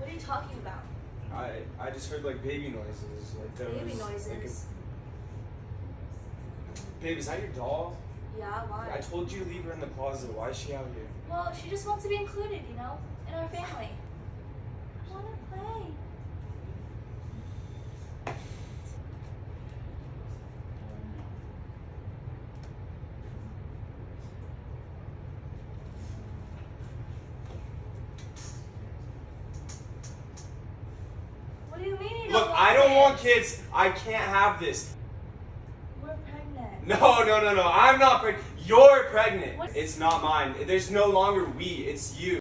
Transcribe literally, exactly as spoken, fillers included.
are you talking about? I I just heard like baby noises. Like there Baby was, noises? Like a... Babe, is that your doll? Yeah, why? I told you to leave her in the closet. Why is she out here? Well, she just wants to be included, you know, in our family. I want to play. What do you mean you don't Look, want I don't kids? want kids. I can't have this. We're pregnant. No, no, no, no. I'm not pregnant. You're pregnant. What? It's not mine. There's no longer we. It's you.